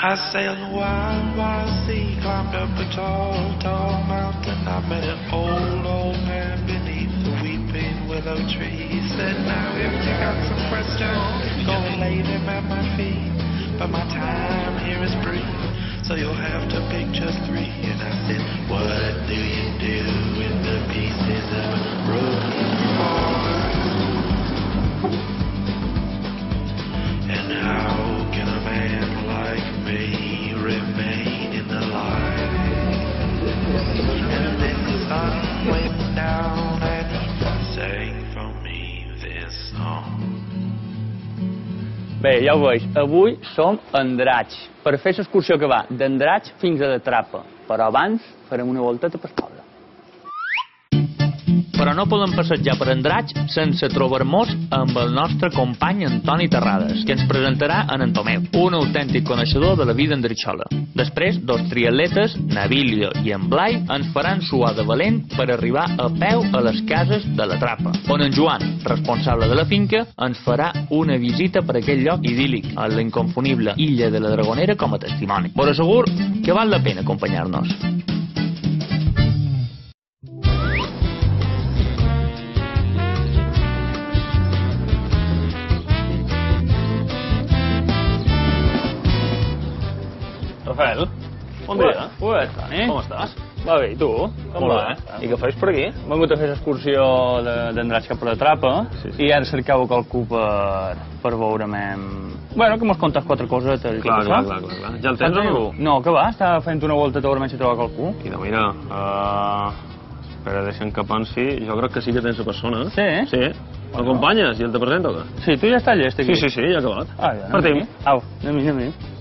I sailed a wild, wild sea, climbed up a tall, tall mountain. I met an old man beneath the weeping willow tree. He said, now if you got some questions, go and lay them at my feet. But my time here is brief, so you'll have to pick just three. And I said, what do you do with the pieces of a broken heart? And how can a man like me remain in the light? And then the sun went down and he sang for me this song. Bé, ja ho veig, avui som a Andratx, per fer l'excursió que va d'Andratx fins a la Trapa, però abans farem una volteta per poble. Però no podem passejar per Andratx sense trobar-nos amb el nostre company Antoni Terrades, que ens presentarà en Tomeu, un autèntic coneixedor de la vida andritxola. Després, dos triatletes, Navilio i en Blai, ens faran suar de valent per arribar a peu a les cases de la Trapa, on en Joan, responsable de la finca, ens farà una visita per aquell lloc idíl·lic, a la inconfonible illa de la Dragonera com a testimoni. Vos assegur que val la pena acompanyar-nos. Rafael, bon dia. Ué, Toni. Com estàs? Va bé, i tu? Com va? I què fas per aquí? Hem vingut a fer l'excursió d'Andratx cap a la Trapa i ara cercau qualcú per veure'm... Bueno, que mos contes quatre cosetes. Clar. Ja el tens o no? No, que va? Estava fent una volta a veure si troba qualcú. Mira, espera, deixa'm que pensi. Jo crec que sí que tens la persona. Sí? Sí. M'acompanyes i el te presento o què? Sí, tu ja estàs llest aquí. Sí, ja he acabat. Partim. Au, anem-hi.